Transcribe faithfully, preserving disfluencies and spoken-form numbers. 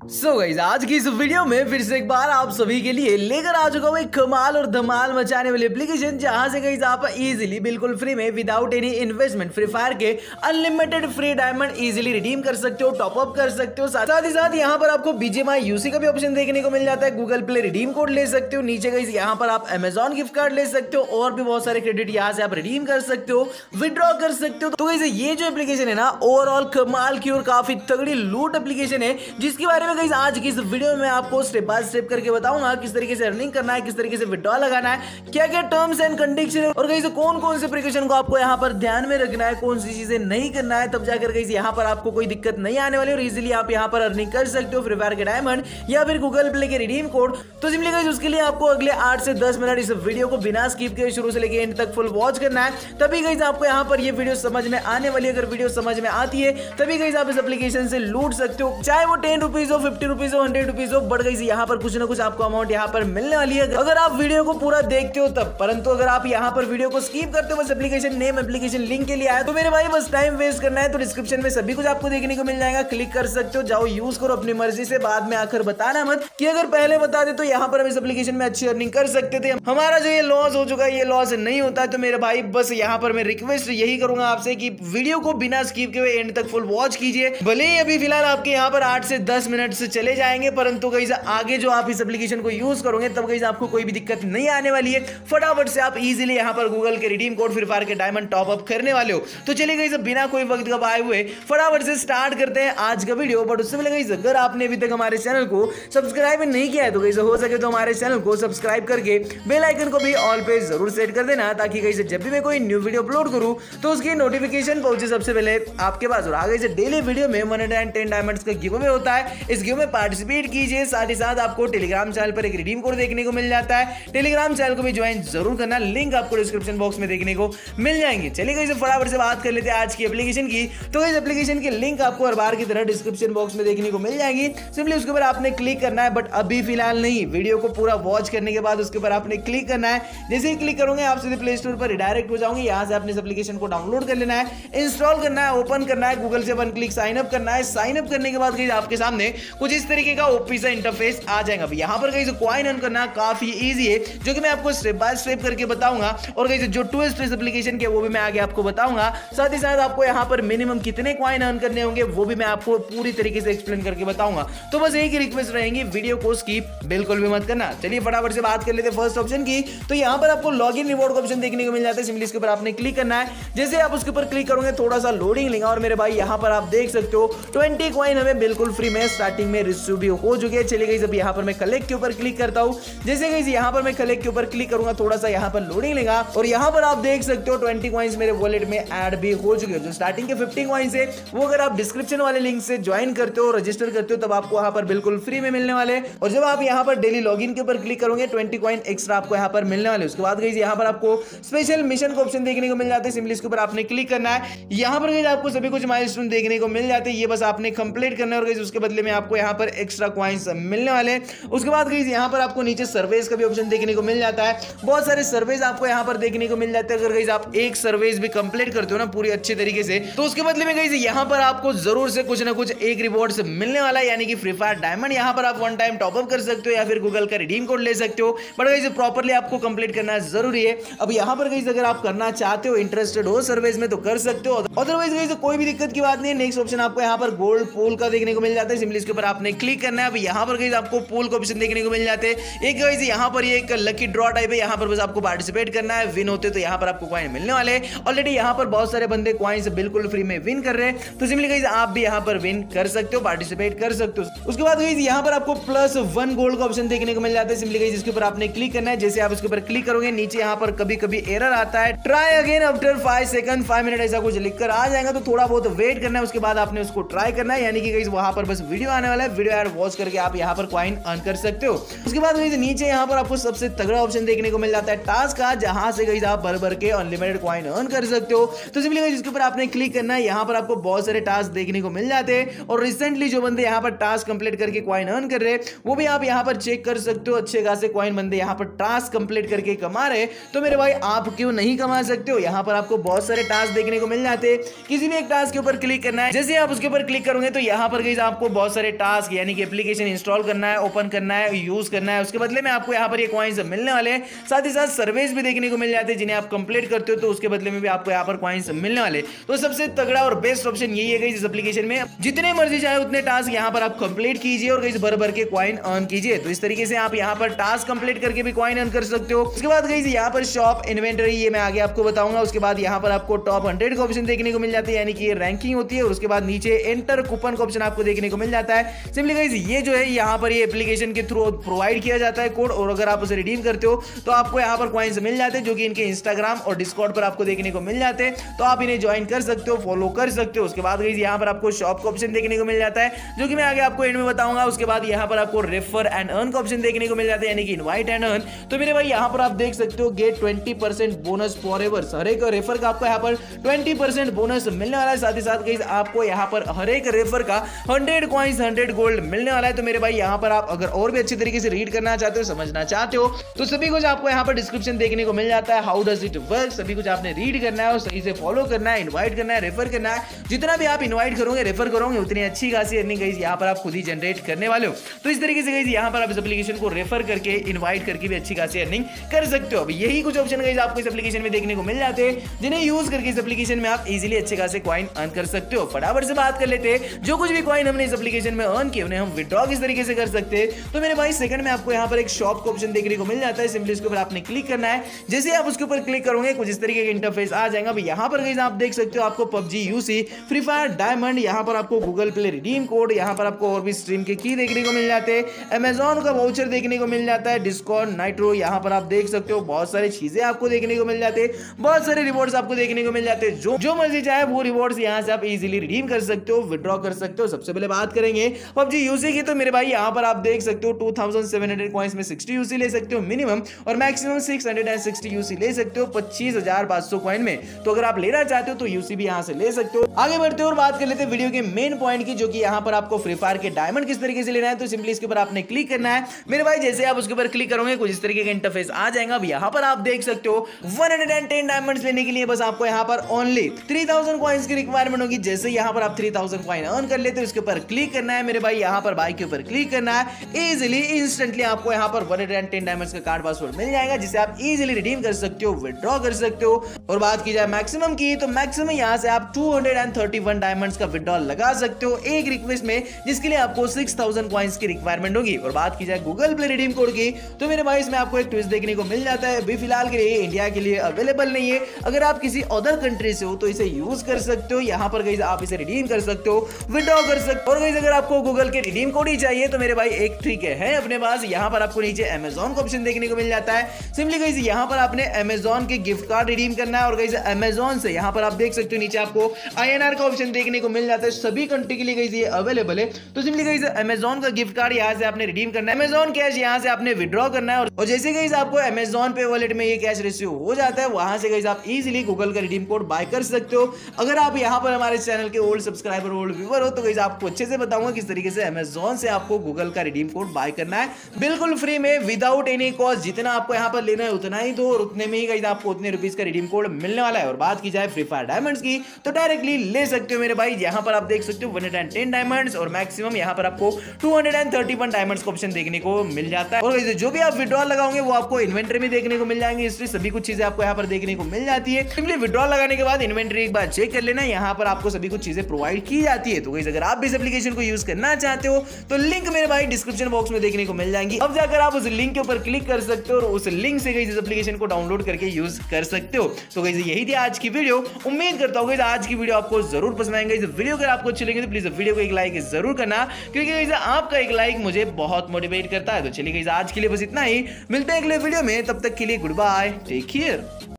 सो so guys, आज की इस वीडियो में फिर से एक बार आप सभी के लिए लेकर आ चुका हूँ एक कमाल और धमाल मचाने वाली एप्लीकेशन, जहां से गाइस आप इजीली बिल्कुल फ्री में without any investment free fire के unlimited free diamond easily redeem कर सकते हो, टॉप अप कर सकते हो। साथ ही साथ यहाँ पर आपको बीजीएमआई यूसी का भी ऑप्शन देखने को मिल जाता है। गूगल प्ले रिडीम कोड ले सकते हो। नीचे गाइस यहाँ पर आप अमेजॉन गिफ्ट कार्ड ले सकते हो और भी बहुत सारे क्रेडिट यहाँ से आप रिडीम कर सकते हो, विड्रॉ कर सकते हो। तो गाइस ये जो एप्लीकेशन है ना, ओवरऑल कमाल की और काफी तगड़ी लूट एप्लीकेशन है, जिसके बारे में गाइस आज की इस वीडियो में आपको स्टेप बाय स्टेप करके बताऊंगा किस तरीके से अर्निंग करना है, किस तरीके से विड्रॉ लगाना है, क्या क्या टर्म्स एंड कंडीशन है और गाइस कौन कौन से प्रिकॉशन को आपको यहाँ पर ध्यान में रखना है, कौन सी चीजें नहीं करना है, तब जाकर गाइस यहाँ पर आपको कोई दिक्कत नहीं आने वाली और इजीली आप यहाँ पर अर्निंग कर सकते हो फ्री फायर के डायमंड या फिर गूगल प्ले के रिडीम कोड। तो सिंपली गाइस उसके लिए आपको अगले आठ से दस मिनट इस वीडियो को बिना स्किप किए शुरू से लेकर एंड तक फुल वॉच करना है, तभी गाइस आपको यहाँ पर ये वीडियो समझ में आने वाली है। अगर वीडियो समझ में आती है तभी गाइस आप इस एप्लीकेशन से लूट सकते हो, चाहे वो टेन रुपीज हो, फिफ्टी रुपीज हो, हंड्रेड रुपीज हो, बट गाइस यहाँ पर कुछ ना कुछ आपको अमाउंट यहाँ पर मिलने वाली है अगर आप वीडियो को पूरा देखते हो तब। परंतु अगर आप यहाँ पर वीडियो को स्किप करते हो, बस एप्लीकेशन नेम एप्लीकेशन लिंक के लिए आया, तो मेरे भाई बस टाइम वेस्ट करना है। तो डिस्क्रिप्शन में सभी कुछ आपको देखने को मिल जाएगा, क्लिक कर सकते हो, जाओ यूज करो अपनी मर्जी से। बाद में आकर बताना मत कि अगर पहले बता दे तो यहाँ पर हम इस एप्लीकेशन में अच्छी अर्निंग कर सकते थे, हमारा जो ये लॉस हो चुका है ये लॉस नहीं होता। तो मेरे भाई बस यहाँ पर मैं रिक्वेस्ट यही करूंगा आपसे कि वीडियो को बिना स्किप किए एंड तक फुल वॉच कीजिए। भले ही अभी फिलहाल आपके यहाँ पर आठ से दस मिनट से चले जाएंगे, परंतु गाइस आगे जो आप इस एप्लीकेशन को यूज करोगे तब गाइस आपको कोई भी दिक्कत नहीं आने वाली है। फटाफट से आप इजीली यहाँ पर गूगल के रिडीम कोड फ्री फायर के डायमंड टॉप अप करने वाले हो। तो चलिए गाइस बिना कोई वक्त गवाए हुए फटाफट से स्टार्ट करते हैं आज का वीडियो। बट उससे पहले गाइस अगर आपने अभी तक हमारे चैनल को सब्सक्राइब नहीं किया है तो गाइस हो सके तो हमारे चैनल को सब्सक्राइब करके बेल आइकन को भी ऑल पे जरूर सेट कर देना, ताकि गाइस जब भी मैं कोई न्यू वीडियो अपलोड करूं तो उसकी नोटिफिकेशन पहुंचे सबसे पहले आपके पास। और आगे से डेली वीडियो में वन हंड्रेड टेन डायमंड्स का गिव अवे होता है, इस गिव में पार्टिसिपेट कीजिए। साथ ही साथ आपको टेलीग्राम चैनल पर एक रिडीम कोड देखने को मिल जाता है, टेलीग्राम चैनल को भी ज्वाइन जरूर करना, लिंक आपको डिस्क्रिप्शन बॉक्स में देखने को मिल जाएंगे। चलिए गाइस फटाफट से बात कर लेते हैं आज की एप्लीकेशन की। तो इस एप्लीकेशन की लिंक आपको हर बार की तरह डिस्क्रिप्शन बॉक्स में देखने को मिल जाएगी, सिंपली उसके ऊपर आपने क्लिक करना है। बट अभी फिलहाल नहीं, वीडियो को पूरा वॉच करने के बाद उसके ऊपर आपने क्लिक करना है। जैसे ही क्लिक करोगे आप सीधे प्ले स्टोर पर रिडायरेक्ट हो जाओगे। यहाँ से आपने इस एप्लीकेशन को डाउनलोड कर लेना है, इंस्टॉल करना है, ओपन करना है, गूगल से वन क्लिक साइन अप करना है। साइन अप करने के बाद गाइस आपके सामने कुछ इस तरीके का ओपी सा इंटरफेस आ जाएगा। यहाँ पर गाइस कॉइन अर्न करना काफी इजी है, जो कि मैं आपको स्टेप बाय स्टेप करके बताऊंगा। और गाइस जो ट्विस्ट इस एप्लीकेशन के वो भी मैं आगे आपको बताऊंगा। साथ ही साथ आपको यहाँ पर मिनिमम कितने कॉइन अर्न करने होंगे वो भी मैं आपको पूरी तरीके से एक्सप्लेन करके बताऊंगा। तो बस एक ही रिक्वेस्ट रहेगी, वीडियो को स्किप बिल्कुल भी मत करना। चलिए फटाफट से बात कर लेते हैं फर्स्ट ऑप्शन की। तो यहाँ पर आपको लॉगिन रिवॉर्ड का ऑप्शन देखने को मिल जाता है, सिंपली इसके ऊपर आपने क्लिक करना है। जैसे आप उसके ऊपर क्लिक करोगे थोड़ा सा लोडिंग लेगा और मेरे भाई यहाँ पर आप देख सकते हो ट्वेंटी कॉइन हमें बिल्कुल फ्री में स्टार्टिंग में रिसीव भी हो चुके हैं। चलिए गाइस अब यहाँ पर मैं कलेक्ट के ऊपर क्लिक करता हूँ। जैसे गाइस यहाँ पर मैं कलेक्ट के ऊपर क्लिक करूंगा थोड़ा सा यहाँ पर लोडिंग लेगा और यहाँ पर आप देख सकते हो ट्वेंटी कॉइंस मेरे वॉलेट में ऐड भी हो चुके हैं। जो स्टार्टिंग के फिफ्टी कॉइंस है वो अगर आप डिस्क्रिप्शन वाले लिंक से ज्वाइन करते हो, रजिस्टर करते हो, तब आपको यहाँ पर बिल्कुल फ्री में मिलने वाले। और जब आप यहाँ पर डेली लॉगिन के ऊपर क्लिक करोगे ट्वेंटी कॉइन एक्स्ट्रा आपको यहाँ पर मिलने वाले। उसके बाद गाइस यहाँ पर आपको स्पेशल मिशन का ऑप्शन देखने को मिल जाता है, सिंपली इसके ऊपर आपने क्लिक करना है। यहाँ पर गाइस आपको सभी कुछ माइलस्टोन देखने को मिल जाते हैं, ये बस आपने कंप्लीट करना है और गाइस उसके बदले में आपको यहाँ पर एक्स्ट्रा कॉइंस मिलने वाले। उसके बाद गाइस यहाँ पर आपको नीचे सर्वेस का भी ऑप्शन देखने को मिल जाता है, बहुत सारे सर्वेस आपको यहाँ पर देखने को मिल जाते हैं। अगर गाइस आप एक सर्वेस भी कंप्लीट करते हो ना पूरी अच्छे तरीके से, तो उसके बदले में गाइस यहाँ पर आपको जरूर से कुछ ना कुछ एक रिवॉर्ड से मिलने वाला है, यानी कि फ्री फायर डायमंड। यहाँ पर आप वन टाइम टॉप अप कर सकते हो या फिर गूगल का रिडीम कोड ले सकते हो, बट गाइस प्रॉपर्ली आपको कंप्लीट करना जरूरी है। अब यहाँ पर गाइस अगर आप करना चाहते हो, इंटरेस्टेड हो सर्वेस में, तो कर सकते हो, अदरवाइज गाइस कोई भी दिक्कत की बात नहीं है। नेक्स्ट ऑप्शन आपको यहाँ पर गोल्ड पूल का देखने को मिल जाता है, सिंपली इसके ऊपर आपने क्लिक करना है। अब यहाँ पर गाइस आपको पूल का ऑप्शन देखने को मिल जाते हैं। एक गाइस यहाँ पर ये एक लकी ड्रॉ टाइप है, यहाँ पर बस आपको पार्टिसिपेट करना है, विन होते तो यहाँ पर आपको कॉइन मिलने वाले। ऑलरेडी यहाँ पर बहुत सारे बंदे कॉइन्स बिल्कुल फ्री में विन कर रहे हैं, तो सिंपली गाइस आप भी यहाँ पर विन कर सकते हो, पार्टिसिपेट कर सकते हो। उसके बाद गाइस यहाँ पर आपको प्लस वन गोल्ड का ऑप्शन देखने को मिल जाता है, सिंपली गाइस इसके ऊपर आपने क्लिक करना है। जैसे आप इसके ऊपर क्लिक करोगे नीचे यहाँ पर कभी कभी एरर आता है, try again after five second five minute ऐसा कुछ लिखकर आ जाएगा, तो थोड़ा बहुत वेट करना है। उसके बाद आपने उसको ट्राई करना है, यानी कि गाइस वहां पर बस वीडियो आने वाला है, वीडियो ऐड वॉच करके आप यहाँ पर कॉइन अर्न कर सकते हो। उसके बाद गाइस नीचे यहाँ पर आपको सबसे तगड़ा ऑप्शन देखने को मिल जाता है टास्क का, जहां से गाइस आप भर भर के अनलिमिटेड कॉइन अर्न कर सकते हो। तो सिंपली गाइस इसके ऊपर आपने क्लिक करना है। यहाँ पर आपको बहुत सारे टास्क देखने को मिल जाते हैं और रिसेंटली जो बंदे यहाँ पर टास्क कंप्लीट करके कॉइन अर्न कर रहे हैं वो भी आप यहाँ पर चेक कर सकते हो। अच्छे खासे कॉइन बंदे यहाँ पर टास्क कंप्लीट करके कमा रहे, तो मेरे भाई आप क्यों नहीं कमा सकते हो। यहाँ पर आपको बहुत सारे टास्क देखने को मिल जाते हैं, किसी भी एक टास्क के ऊपर क्लिक करना है। जैसे आप उसके ऊपर क्लिक करोगे तो यहाँ पर गाइस आपको बहुत सारे टास्क यानी कि एप्लीकेशन इंस्टॉल करना है, ओपन करना है, यूज करना है, उसके बदले में आपको यहाँ पर ये कॉइन्स मिलने वाले हैं। साथ ही साथ सर्विस भी देखने को मिल जाते हैं जिन्हें आप कंप्लीट करते हो तो उसके बदले में भी आपको यहाँ पर कॉइन्स मिलने वाले। तो सबसे तगड़ा और बेस्ट ऑप्शन यही है गाइस इस एप्लीकेशन में, जितने मर्जी चाहे उतने टास्क यहाँ पर आप कंप्लीट कीजिए और गाइस भर भर के कॉइन अर्न कीजिए। तो इस तरीके से आप यहाँ पर टास्क कंप्लीट करके भी कॉइन अर्न कर सकते हो। उसके बाद गाइस यहाँ पर शॉप इन्वेंटरी ये मैं आगे आपको बताऊंगा। उसके बाद यहाँ पर आपको टॉप हंड्रेड का ऑप्शन देखने को मिल जाता है यानी कि ये रैंकिंग होती है। और उसके बाद नीचे एंटर कूपन का ऑप्शन आपको देखने को मिल जाता है। सिंपली गाइस ये जो है यहाँ पर ये एप्लीकेशन के थ्रू प्रोवाइड किया जाता है कोड, और अगर आप उसे रिडीम करते हो तो आपको यहाँ पर कॉइन्स मिल जाते हैं जो कि इनके इंस्टाग्राम और डिस्कॉर्ड पर आपको देखने को मिल जाते हैं। तो आप इन्हें ज्वाइन कर सकते हो, फॉलो कर सकते हो। उसके बाद गाइस यहाँ पर आपको शॉप का ऑप्शन देखने को मिल जाता है जो कि मैं आगे आपको एंड में बताऊंगा। उसके बाद यहाँ पर आपको रेफर एंड अर्न का ऑप्शन देखने को मिल जाता है यानी कि इनवाइट एंड अर्न। तो मेरे भाई यहाँ पर आप देख सकते हो get twenty percent bonus forever, हर एक रेफर का आपको यहाँ पर ट्वेंटी परसेंट बोनस मिलने वाला है। साथ ही साथ गाइस आपको यहाँ पर हर एक रेफर का हंड्रेड कॉइंस हंड्रेड गोल्ड मिलने वाला है। तो मेरे भाई यहाँ पर आप अगर और भी अच्छी तरीके से रीड करना चाहते हो, समझना चाहते हो, तो सभी कुछ आपको यहाँ पर डिस्क्रिप्शन देखने को मिल जाता है। हाउ डज इट वर्क, सभी कुछ आपने रीड करना है और सही से फॉलो करना है, इनवाइट करना है, रेफर करना है। जितना भी आप इनवाइट करोगे, रेफर करोगे, उतनी अच्छी खासी अर्निंग गाइस यहाँ पर आप खुद ही जनरेट करने वाले हो। तो इस तरीके से गाइस यहाँ पर आप इस एप्लीकेशन को रेफर करके, इनवाइट करके भी अच्छी खासी अर्निंग कर सकते हो। अब यही कुछ ऑप्शन गाइस आपको इस एप्लीकेशन में देखने को मिल जाते हैं जिन्हें यूज करके इस एप्लीकेशन में आप इजीली अच्छे खासे कॉइन अर्न कर सकते हो। फटाफट से बात कर लेते हैं, जो कुछ भी कॉइन हमने इस एप्लीकेशन में अर्न किए उन्हें हम विड्रॉ किस तरीके से कर सकते हैं। तो मेरे भाई सेकंड में आपको यहाँ पर एक शॉप का ऑप्शन देखने को मिल जाता है। सिंपली इसके ऊपर आपने क्लिक करना है। जैसे आप उसके ऊपर क्लिक करोगे कुछ इस तरीके का इंटरफेस आ जाएगा। यहाँ पर गाइस आप देख सकते हो आपको PUBG, UC, free fire, diamond, यहाँ पर आपको गूगल प्ले रिडीम कोड, यहाँ पर आपको और भी स्ट्रीम के की देखने को मिल जाते हैं, अमेजॉन का वाउचर देखने को मिल जाता है, डिस्कॉर्ड, नाइट्रो, यहाँ पर आप देख सकते हो बहुत सारी चीजें आपको देखने को मिल जाते हैं, बहुत सारे रिवॉर्ड्स आपको देखने को मिल जाते हैं। जो जो मर्जी चाहे वो रिवॉर्ड्स यहाँ से आप इजीली रिडीम कर सकते हो, विड्रॉ कर सकते हो। सबसे पहले बात करेंगे पबजी यूसी की, तो मेरे भाई यहाँ पर आप देख सकते हो two thousand seven hundred coins में सिक्सटी यूसी ले सकते हो मिनिमम, और maximum six hundred sixty UC ले सकते हो पच्चीस हजार पाँच सौ कॉइन में। तो अगर आप लेना चाहते हो तो यूसी भी यहाँ से ले सकते हो। आगे बढ़ते हो और बात कर लेते हैं वीडियो के मेन पॉइंट की, जो कि यहाँ पर आपको फ्री फायर के डायमंड किस तरीके से लेना है। तो सिंपली इसके ऊपर आपने क्लिक करना है। मेरे भाई जैसे आप उसके ऊपर क्लिक करोगे कुछ इस तरीके का इंटरफेस आ जाएगा। अब यहाँ पर आप देख सकते हो वन हंड्रेड टेन डायमंड्स लेने के लिए बस आपको यहाँ पर ओनली थ्री थाउजेंड कॉइन्स की रिक्वायरमेंट होगी। जैसे यहाँ पर आप थ्री थाउजेंड कॉइन अर्न कर लेते हो इसके ऊपर क्लिक करना है। मेरे भाई यहाँ पर बाई के ऊपर क्लिक करना है। इजीली इंस्टेंटली आपको यहाँ पर वन हंड्रेड टेन डायमंड्स का कार्ड पासवर्ड मिल जाएगा जिसे आप इजीली रिडीम कर सकते हो, विड्रॉ कर सकते हो। और बात की जाए मैक्सिमम की, तो मैक्सिमम यहाँ से आप two hundred thirty one diamonds का विड्रॉ लगा सकते हो एक रिक्वेस्ट में, जिसके लिए आपको सिक्स थाउजेंड कॉइन्स की रिक्वायरमेंट होगी। और बात की जाए गूगल प्ले रिडीम कोड की, तो मेरे भाई इसमें आपको एक ट्विस्ट देखने को मिल जाता है। अभी फिलहाल के लिए इंडिया के लिए अवेलेबल नहीं है। अगर आप किसी अदर कंट्री से हो तो इसे यूज कर सकते हो। यहाँ पर गाइस आप इसे रिडीम कर सकते हो, विड्रॉ कर सकते हो। और गाइस अगर आपको गूगल के रिडीम कोड ही चाहिए तो मेरे भाई एक ट्रिक है अपने पास। यहाँ पर आपको नीचे अमेजॉन का ऑप्शन देखने को मिल जाता है। सिंपली गाइस यहाँ पर आपने अमेजॉन के गिफ्ट कार्ड रिडीम करना है। और गाइस अमेजॉन से यहाँ पर आप देख सकते हो नीचे आपको आई एन आर का ऑप्शन देखने को मिल जाता है। सभी कंट्री के लिए गाइस ये अवेलेबल है। तो सिंपली गाइस अमेजॉन का गिफ्ट कार्ड यहाँ से आपने रिडीम करना है, अमेजॉन कैश यहाँ से आपने विड्रॉ करना है। और जैसे गाइस आपको अमेजॉन पे वॉलेट में ये कैश रिसीव हो जाता है, वहां से गाइस आप इजीली गूगल का रिडीम कोड बाय कर सकते हो। अगर आप यहाँ पर हमारे चैनल के ओल्ड सब्सक्राइबर, ओल्ड व्यूअर हो तो गाइस आपको अच्छे से बताऊंगा किस तरीके से अमेजॉन से आपको गूगल का रिडीम कोड बाय करना है, बिल्कुल फ्री में, विदाउट एनी कॉस्ट। जितना आपको यहाँ पर लेना है उतना ही दो, और उतने में ही गाइस आपको उतने रुपीस का रिडीम कोड मिलने वाला है। और बात की जाए फ्री फायर डायमंड्स की, तो डायरेक्टली ले सकते हो मेरे भाई। यहाँ पर आप देख सकते हो वन हंड्रेड टेन डायमंड्स और मैक्सिमम यहाँ पर आपको two hundred thirty one diamonds का ऑप्शन देखने को मिल जाता है। और जो भी आप विड्रॉ लगाओगे वो आपको इन्वेंटरी में देखने को मिल जाएंगे। इसलिए सभी कुछ चीजें आपको यहाँ पर देखने को मिल जाती है। सिंपली विड्रॉ लगाने के बाद इन्वेंटरी एक बार चेक कर लेना, यहाँ पर आपको सभी कुछ चीजें प्रोवाइड की जाती है। तो गाइस अगर आप भी इस एप्लीकेशन को यूज करना चाहते हो तो लिंक मेरे भाई डिस्क्रिप्शन बॉक्स में देखने को मिल जाएंगी। अब जाकर आप उस लिंक के ऊपर क्लिक कर सकते हो और उस लिंक से गाइस इस एप्लीकेशन को डाउनलोड करके यूज कर सकते हो। तो गाइस यही थी आज की वीडियो। उम्मीद करता हूँ गाइस आज की वीडियो आपको जरूर पसंद आएगी। इस वीडियो अगर आपको अच्छी लगी तो प्लीज वीडियो को एक लाइक जरूर करना, क्योंकि गाइस आपका एक लाइक मुझे बहुत मोटिवेट करता है। तो चलिए गाइस आज के लिए बस इतना ही, मिलते हैं अगले वीडियो में, तब तक के लिए गुड बाय, टेक केयर।